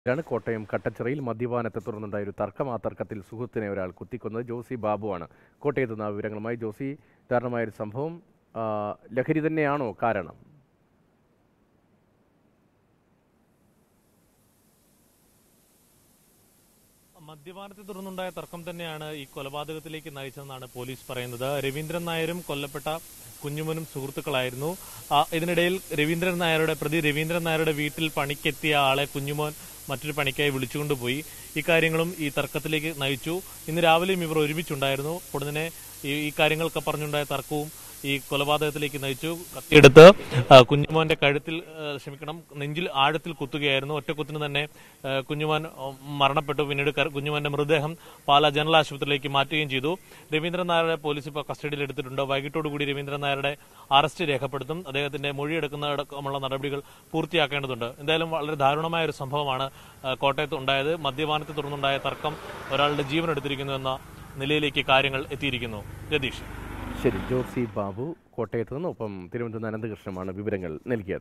ാണ് കോട്ടയം കട്ടച്ചിറയിൽ മദ്യപാനത്തെ തുടർന്നുണ്ടായ ഒരു തർക്കം. ആ തർക്കത്തിൽ സുഹൃത്തിനെ ഒരാൾ കുത്തിക്കൊന്നത്. ജോസി ബാബുവാണ് കോട്ടയത്ത് നിന്ന് വിവരങ്ങളുമായി. ജോസി, ദാരുണമായൊരു സംഭവം. ലഹരി തന്നെയാണോ കാരണം? മദ്യപാനത്തെ തുടർന്നുണ്ടായ തർക്കം തന്നെയാണ് ഈ കൊലപാതകത്തിലേക്ക് നയിച്ചതെന്നാണ് പോലീസ് പറയുന്നത്. രവീന്ദ്രൻ നായരും കൊല്ലപ്പെട്ട കുഞ്ഞുമോനും സുഹൃത്തുക്കളായിരുന്നു. ഇതിനിടയിൽ പ്രതി രവീന്ദ്രൻ നായരുടെ വീട്ടിൽ പണിക്കെത്തിയ ആളെ കുഞ്ഞുമോൻ മറ്റൊരു പണിക്കായി വിളിച്ചുകൊണ്ടുപോയി. ഇക്കാര്യങ്ങളും ഈ തർക്കത്തിലേക്ക് നയിച്ചു. ഇന്ന് രാവിലെയും ഇവർ ഒരുമിച്ചുണ്ടായിരുന്നു. ഉടനെ ഈ കാര്യങ്ങളൊക്കെ പറഞ്ഞുണ്ടായ തർക്കവും ഈ കൊലപാതകത്തിലേക്ക് നയിച്ചു. കത്തിയെടുത്ത് കുഞ്ഞുമോന്റെ നെഞ്ചിൽ ആഴത്തിൽ കുത്തുകയായിരുന്നു. ഒറ്റക്കുത്തിന് തന്നെ കുഞ്ഞുമോൻ മരണപ്പെട്ടു. പിന്നീട് കുഞ്ഞുമോന്റെ മൃതദേഹം പാലാ ജനറൽ ആശുപത്രിയിലേക്ക് മാറ്റുകയും ചെയ്തു. രവീന്ദ്രൻ നായരുടെ പോലീസ് ഇപ്പോൾ കസ്റ്റഡിയിൽ എടുത്തിട്ടുണ്ട്. വൈകിട്ടോടുകൂടി രവീന്ദ്രൻ നായരുടെ അറസ്റ്റ് രേഖപ്പെടുത്തും. അദ്ദേഹത്തിന്റെ മൊഴിയെടുക്കുന്നതടക്കമുള്ള നടപടികൾ പൂർത്തിയാക്കേണ്ടതുണ്ട്. എന്തായാലും വളരെ ദാരുണമായ ഒരു സംഭവമാണ് കോട്ടയത്ത് ഉണ്ടായത്. മദ്യപാനത്തെ തുടർന്നുണ്ടായ തർക്കം ഒരാളുടെ ജീവൻ എടുത്തിരിക്കുന്നു എന്ന നിലയിലേക്ക് കാര്യങ്ങൾ എത്തിയിരിക്കുന്നു. രതീഷ്. ശരി, ജോസി ബാബു കോട്ടയത്ത് നിന്ന്. ഒപ്പം തിരുവനന്തപുരം അനന്തകൃഷ്ണമാണ് വിവരങ്ങൾ നൽകിയത്.